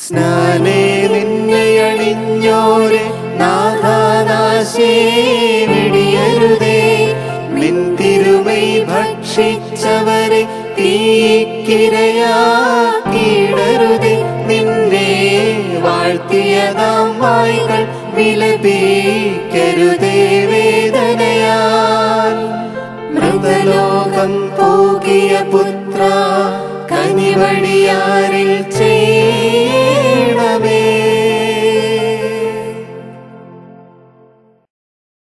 സ്നാനേ നിന്നെ അണിഞ്ഞോരെ നാഥാനാശേ വെടിയരുതേ. നിൻ തിരുമൈ ഭക്ഷിച്ചവരെ തീക്കിരയാക്കിയിടരുതേ. നിന്നെ വാഴ്ത്തിയതാം വായ്കൾ വിലപിക്കരുതേ വേദനയാൽ. മൃതലോകം പോകിയ പുത്ര കനിവടിയാരിൽ ചെയ്യ